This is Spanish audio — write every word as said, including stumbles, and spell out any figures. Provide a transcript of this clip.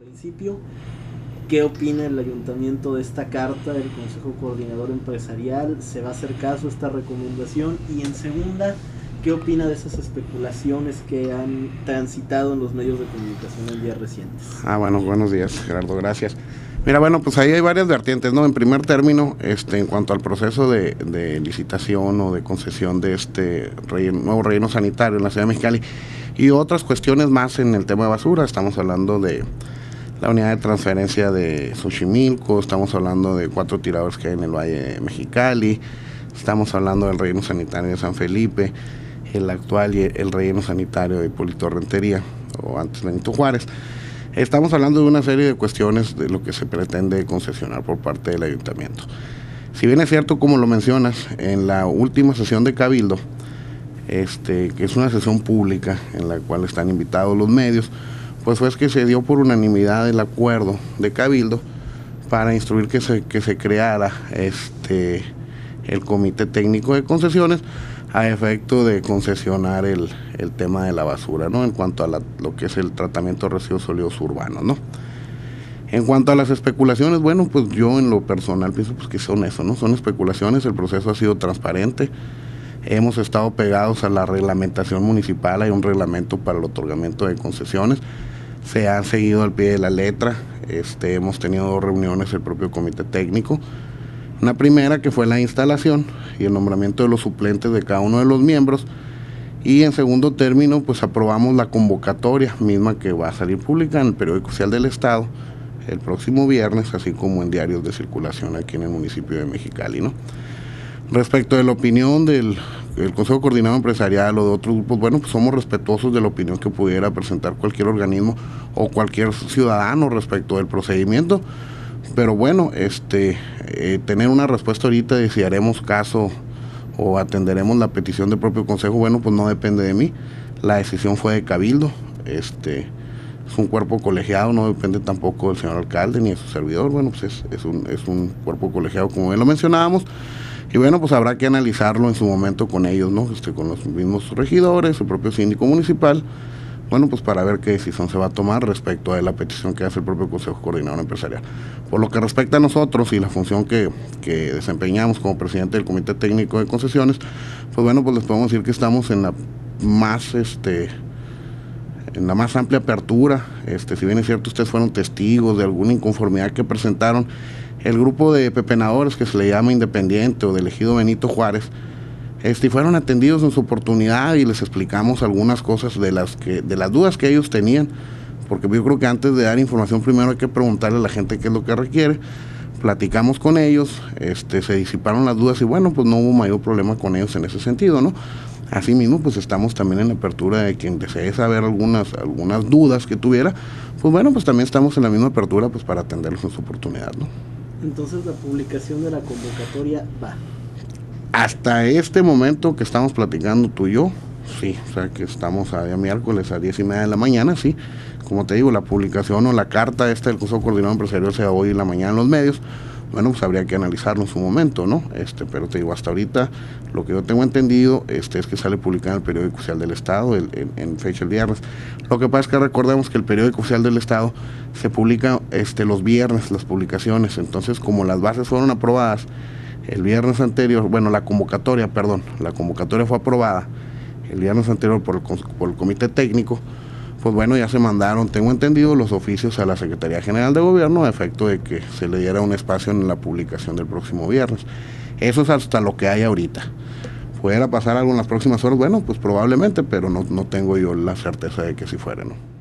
Principio, ¿qué opina el ayuntamiento de esta carta del Consejo Coordinador Empresarial? ¿Se va a hacer caso a esta recomendación? Y en segunda, ¿qué opina de esas especulaciones que han transitado en los medios de comunicación en días recientes? Ah, bueno, buenos días, Gerardo, gracias. Mira, bueno, pues ahí hay varias vertientes, ¿no? En primer término, este, en cuanto al proceso de, de licitación o de concesión de este relleno, nuevo relleno sanitario en la ciudad de Mexicali y otras cuestiones más en el tema de basura, estamos hablando de la unidad de transferencia de Xochimilco, estamos hablando de cuatro tiradores que hay en el Valle de Mexicali, estamos hablando del relleno sanitario de San Felipe, el actual y el relleno sanitario de Hipólito Rentería, o antes Benito Juárez. Estamos hablando de una serie de cuestiones de lo que se pretende concesionar por parte del ayuntamiento. Si bien es cierto, como lo mencionas, en la última sesión de Cabildo, este, que es una sesión pública en la cual están invitados los medios, pues fue que se dio por unanimidad el acuerdo de Cabildo para instruir que se, que se creara este, el Comité Técnico de Concesiones a efecto de concesionar el, el tema de la basura, ¿no? En cuanto a la, lo que es el tratamiento de residuos sólidos urbanos, ¿no? En cuanto a las especulaciones, bueno, pues yo en lo personal pienso pues que son eso, ¿no? Son especulaciones, el proceso ha sido transparente, hemos estado pegados a la reglamentación municipal, hay un reglamento para el otorgamiento de concesiones, se han seguido al pie de la letra, este, hemos tenido dos reuniones el propio comité técnico, una primera que fue la instalación y el nombramiento de los suplentes de cada uno de los miembros, y en segundo término pues aprobamos la convocatoria misma que va a salir pública en el periódico oficial del estado el próximo viernes, así como en diarios de circulación aquí en el municipio de Mexicali, ¿no? Respecto de la opinión del el Consejo Coordinador Empresarial o de otros grupos, bueno, pues somos respetuosos de la opinión que pudiera presentar cualquier organismo o cualquier ciudadano respecto del procedimiento, pero bueno, este, eh, tener una respuesta ahorita de si haremos caso o atenderemos la petición del propio Consejo, bueno, pues no depende de mí, la decisión fue de Cabildo, este, es un cuerpo colegiado, no depende tampoco del señor alcalde ni de su servidor, bueno, pues es, es, un, es un cuerpo colegiado como bien lo mencionábamos. Y bueno, pues habrá que analizarlo en su momento con ellos, ¿no? Este, con los mismos regidores, el propio síndico municipal, bueno, pues para ver qué decisión se va a tomar respecto a la petición que hace el propio Consejo Coordinador Empresarial. Por lo que respecta a nosotros y la función que, que desempeñamos como presidente del Comité Técnico de Concesiones, pues bueno, pues les podemos decir que estamos en la más, este, en la más amplia apertura. Este, si bien es cierto, ustedes fueron testigos de alguna inconformidad que presentaron, el grupo de pepenadores que se le llama Independiente o del ejido Benito Juárez, este, fueron atendidos en su oportunidad y les explicamos algunas cosas de las, que, de las dudas que ellos tenían, porque yo creo que antes de dar información primero hay que preguntarle a la gente qué es lo que requiere. Platicamos con ellos, este, se disiparon las dudas y bueno, pues no hubo mayor problema con ellos en ese sentido, ¿no? Asimismo, pues estamos también en la apertura de quien desee saber algunas, algunas dudas que tuviera, pues bueno, pues también estamos en la misma apertura pues para atenderlos en su oportunidad, ¿no? Entonces la publicación de la convocatoria va. Hasta este momento que estamos platicando tú y yo, sí, o sea que estamos a día miércoles a diez y media de la mañana, sí. Como te digo, la publicación o la carta esta del Consejo Coordinador Empresarial sea hoy en la mañana en los medios, bueno, pues habría que analizarlo en su momento, ¿no? Este, pero te digo, hasta ahorita, lo que yo tengo entendido este, es que sale publicado en el periódico oficial del Estado, el, en, en fecha el viernes. Lo que pasa es que recordemos que el periódico oficial del Estado se publica este, los viernes, las publicaciones, entonces como las bases fueron aprobadas el viernes anterior, bueno, la convocatoria, perdón, la convocatoria fue aprobada el viernes anterior por el, por el Comité Técnico, pues bueno, ya se mandaron, tengo entendido, los oficios a la Secretaría General de Gobierno a efecto de que se le diera un espacio en la publicación del próximo viernes. Eso es hasta lo que hay ahorita. ¿Pudiera pasar algo en las próximas horas? Bueno, pues probablemente, pero no, no tengo yo la certeza de que sí fuera, ¿no?